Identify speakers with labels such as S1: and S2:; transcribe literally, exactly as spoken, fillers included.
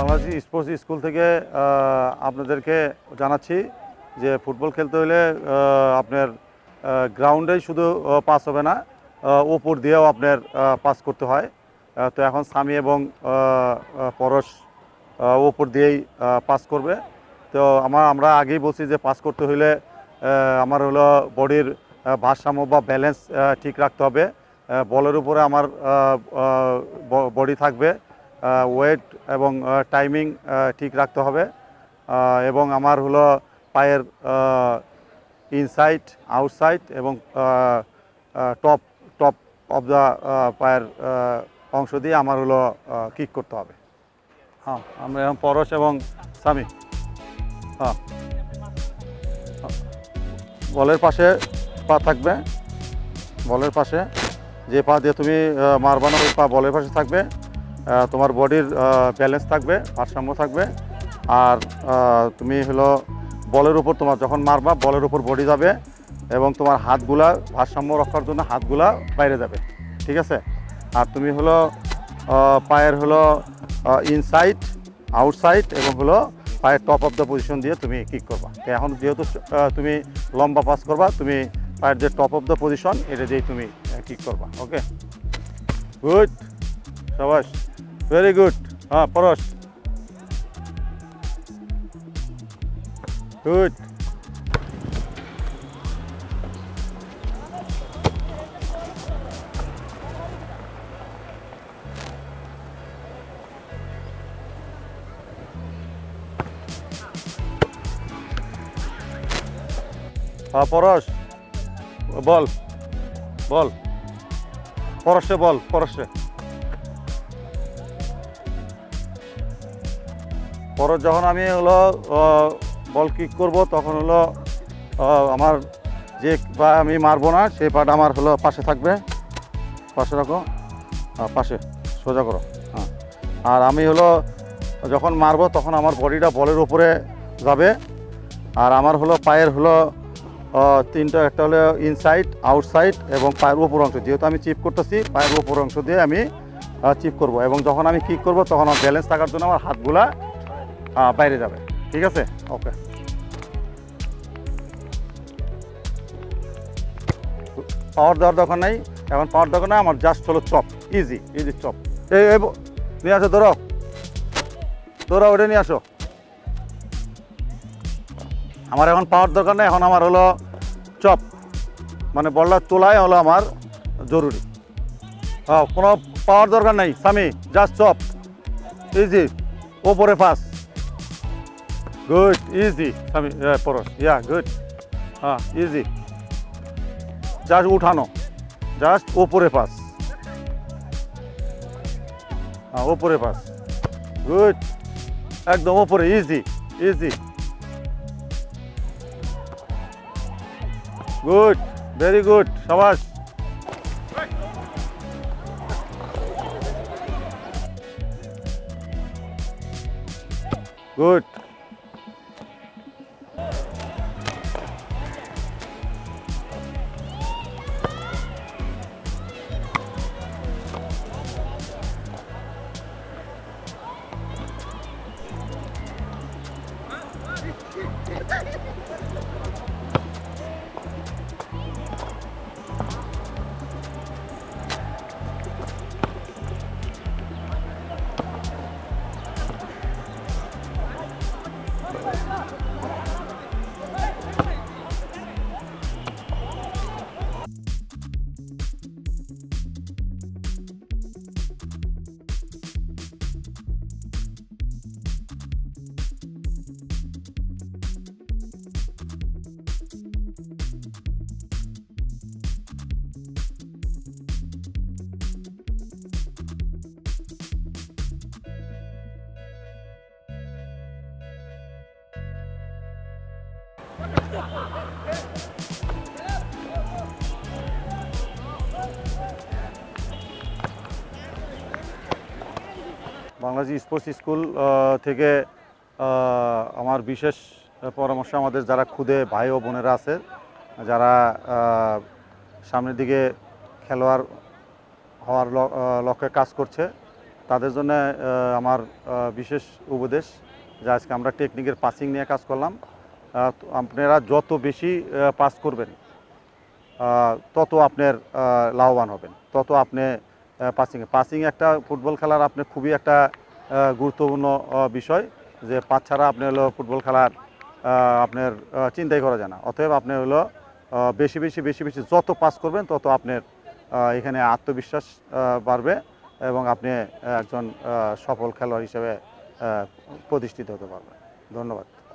S1: Bangladesh sports school থেকে আপনাদেরকে জানাচ্ছি যে ফুটবল খেলতে হলে আপনার গ্রাউন্ডেই শুধু পাস হবে না, উপর দিয়েও আপনার পাস করতে হয়। তো এখন সামি এবং পরশ উপর দিয়েই পাস করবে। তো আমার আমরা আগেই বলছি যে পাস করতে হলে আমার হলো বডির ভারসাম্য বা ব্যালেন্স ঠিক রাখতে হবে। বলের উপরে আমার বডি থাকবে, ওয়েট এবং টাইমিং ঠিক রাখতে হবে, এবং আমার হলো পায়ের ইনসাইড আউটসাইড এবং টপ টপ অফ দ্য পায়ের অংশ দিয়ে আমার হলো কিক করতে হবে। হ্যাঁ, আমরা এখন পরশ এবং সামি। হ্যাঁ, বলের পাশে পা থাকবে, বলের পাশে যে পা দিয়ে তুমি মারবা না ওই পা বলের পাশে থাকবে। তোমার বডির ব্যালেন্স থাকবে, ভারসাম্য থাকবে। আর তুমি হলো বলের উপর তোমার যখন মারবা বলের উপর বডি যাবে এবং তোমার হাতগুলা ভারসাম্য রক্ষার জন্য হাতগুলা বাইরে যাবে, ঠিক আছে? আর তুমি হলো পায়ের হলো ইনসাইড আউটসাইড এবং হলো পায়ের টপ অফ দ্য পজিশন দিয়ে তুমি কিক করবা। এখন যেহেতু তুমি লম্বা পাস করবা, তুমি পায়ের যে টপ অফ দ্য পজিশন এটা দিয়েই তুমি কিক করবা। ওকে, গুড, সাবাস, ভেরি গুড। হ্যাঁ পরশ, গুড। হ্যাঁ পরশ, বল বল পরশে বল পরশে পরশ যখন আমি হলো বল কিক করব তখন হলো আমার যে পা আমি মারবো না সেই পাটা আমার হলো পাশে থাকবে, পাশে রাখো, পাশে সোজা করো। হ্যাঁ, আর আমি হলো যখন মারবো তখন আমার বডিটা বলের উপরে যাবে। আর আমার হলো পায়ের হলো তিনটা, একটা হলো ইনসাইড আউটসাইড এবং পায়ের উপর অংশ, যেহেতু আমি চিপ করতেছি পায়ের উপর অংশ দিয়ে আমি চিপ করব। এবং যখন আমি কিক করব তখন আমার ব্যালেন্স থাকার জন্য আমার হাতগুলা বাইরে যাবে, ঠিক আছে? ওকে, পাওয়ার দেওয়ার দরকার নাই, এখন পাওয়ার দরকার নাই, আমার জাস্ট হলো চপ, ইজি ইজি চপ। এই নিয়ে আসো, ধরো ধরো ওটা নিয়ে আসো। আমার এখন পাওয়ার দরকার নেই, এখন আমার হলো চপ, মানে বলটা তোলাই হলো আমার জরুরি। হ্যাঁ, কোনো পাওয়ার দরকার নেই সামি, জাস্ট চপ, ইজি, ওপরে pass, good, easy Sami, Porosh, yeah good. হ্যাঁ, ইজি, জাস্ট উঠানো, জাস্ট ওপরে পাস, হ্যাঁ ওপরে পাস, গুড, একদম ওপরে, easy easy, good, very good, সাবাস। গুড, বাংলাদেশ স্পোর্টস স্কুল থেকে আমার বিশেষ পরামর্শ, আমাদের যারা ক্ষুদে ভাই ও বোনেরা আছে, যারা সামনের দিকে খেলোয়াড় হওয়ার লক্ষ্যে কাজ করছে, তাদের জন্য আমার বিশেষ উপদেশ যে আজকে আমরা টেকনিকের পাসিং নিয়ে কাজ করলাম। আপনারা যত বেশি পাস করবেন তত আপনার লাভবান হবেন, তত আপনি পাসিং পাসিং একটা ফুটবল খেলার আপনি খুবই একটা গুরুত্বপূর্ণ বিষয়, যে পাস ছাড়া আপনি হলো ফুটবল খেলার আপনার চিন্তাই করা যায় না। অতএব আপনি হলো বেশি বেশি বেশি বেশি যত পাস করবেন তত আপনার এখানে আত্মবিশ্বাস বাড়বে এবং আপনি একজন সফল খেলোয়াড় হিসেবে প্রতিষ্ঠিত হতে পারবেন। ধন্যবাদ।